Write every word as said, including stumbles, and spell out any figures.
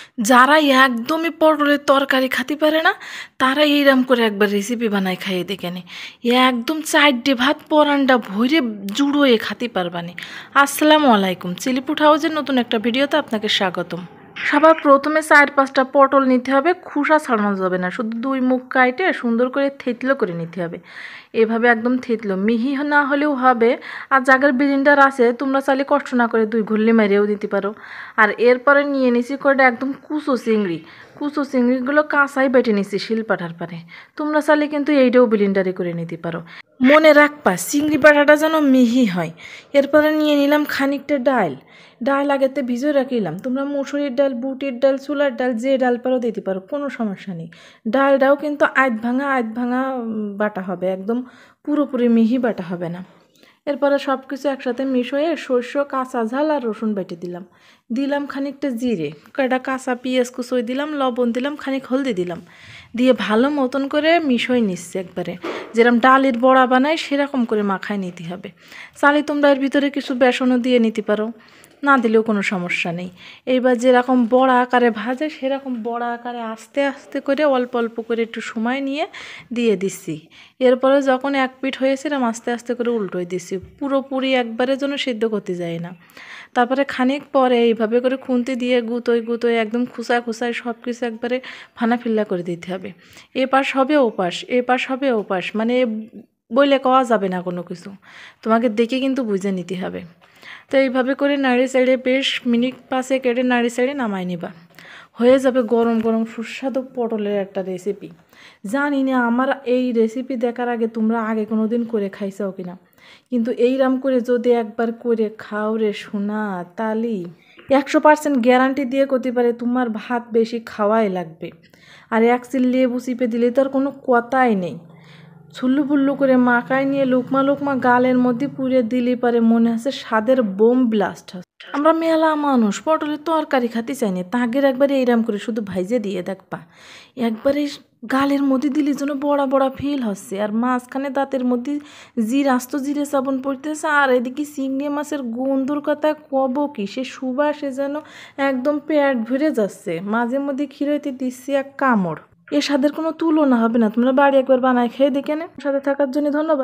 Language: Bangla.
যারা একদমই পটলের তরকারি খাতে পারে না তারা এইরকম করে একবার রেসিপি বানায় খাইয়ে দেখেনি, একদম চারটে ভাত পরান্ডা ভরে জুড়োয়ে খাতে পারবানি। আসসালামু আলাইকুম, চিলিপুট হাউসের নতুন একটা ভিডিওতে আপনাকে স্বাগতম। সবার প্রথমে চার পাঁচটা পটল নিতে হবে, খোসা ছাড়ানো যাবে না, শুধু দুই মুখ কাটে সুন্দর করে থেতলো করে নিতে হবে। এভাবে একদম থেতলো, মিহি না হলেও হবে। আর জাগার বিলিন্ডার আছে, তোমরা চাইলে কষ্ট না করে দুই ঘুরলি মেরেও দিতে পারো। আর এরপরে নিয়ে নিছি কয়টা একদম কুচো চিংড়ি, কুচো চিংড়িগুলো কাঁচাই বেটে নিছি শিলপাটার পারে। তোমরা চাইলে কিন্তু এইটাও বিলিন্ডারে করে নিতে পারো। মনে রাখবা চিংড়ি বাটাটা যেন মিহি হয়। এরপরে নিয়ে নিলাম খানিকটা ডাল, ডাল আগেতে ভিজে রাখিলাম। তোমরা মুসুরির ডাল, বুটের ডাল, ছোলার ডাল, যে ডাল পারো দিতে পারো, কোনো সমস্যা নেই। ডালটাও কিন্তু আধ ভাঙা আধ ভাঙা বাটা হবে, একদম পুরোপুরি মিহি বাটা হবে না। এরপরে সব কিছু একসাথে মিশিয়ে সর্ষে, কাঁচা ঝাল আর রসুন বেটে দিলাম, দিলাম খানিকটা জিরে, কয়টা কাঁচা পেঁয়াজ কুচোই দিলাম, লবণ দিলাম, খানিক হলদি দিলাম, দিয়ে ভালো মতন করে মিশিয়ে নিচ্ছি একবারে। যেরকম ডালের বড়া বানায় সেরকম করে মাখায় নিতে হবে। চাইলে তোমরা এর ভিতরে কিছু বেসনও দিয়ে নিতে পারো, না দিলেও কোনো সমস্যা নেই। এইবার যেরকম বড়া আকারে ভাজে সেরকম বড়া আকারে আস্তে আস্তে করে অল্প অল্প করে একটু সময় নিয়ে দিয়ে দিচ্ছি। এরপরে যখন এক পিঠ হয়েছে এরকম আস্তে আস্তে করে উল্টোই দিচ্ছি, পুরোপুরি একবারের জন্য সিদ্ধ করতে যায় না। তারপরে খানিক পরে এইভাবে করে খুন্তি দিয়ে গুঁতোয় গুঁতোয় একদম খুসায় খুসায় সব কিছু একবারে ফানা ফিল্লা করে দিতে হবে। এ পাশ হবে ও পাশ, এ পাশ হবে ও পাশ, মানে বইলে কওয়া যাবে না কোনো কিছু, তোমাকে দেখে কিন্তু বুঝে নিতে হবে। তো এইভাবে করে নাড়ি সাইডে বেশ মিনিট পাশে কেটে নাড়ি সাইডে নামাই নিবা। হয়ে যাবে গরম গরম সুস্বাদু পটলের একটা রেসিপি। জানি না আমার এই রেসিপি দেখার আগে তোমরা আগে কোনো দিন করে খাইছাও কিনা, কিন্তু এইরাম করে যদি একবার করে খাও রে শোনা, তালি একশো পার্সেন্ট গ্যারান্টি দিয়ে করতে পারে তোমার ভাত বেশি খাওয়াই লাগবে। আর এক চিল লেবু চিপে দিলে তো আর কোনো কথাই নেই। ছুল্লু ফুল্লু করে মাখায় নিয়ে লুকমা লুকমা গালের মধ্যে পুড়ে দিলে পারে মনে হচ্ছে স্বাদের বোম ব্লাস্ট হচ্ছে। আমরা মেলা মানুষ পটলের তরকারি খাতে চাই না, তাগের একবারে এইরাম করে শুধু ভাইজে দিয়ে দেখবা, একবারে গালের মধ্যে দিলে যেন বড়া বড়া ফিল হচ্ছে। আর মাঝখানে দাঁতের মধ্যে জির আস্ত জিরে সাবন পড়তেছে, আর এদিকে চিংড়ি মাছের গন্ধর কথা কব কি, সে সুবাসে যেন একদম পেট ভরে যাচ্ছে। মাঝে মধ্যে খিরইতে দিচ্ছি এক কামড়, এর স্বাদের কোনো তুলনা হবে না। তোমরা বাড়ি একবার বানায় খেয়ে দেখে নে। সাথে থাকার জন্য ধন্যবাদ।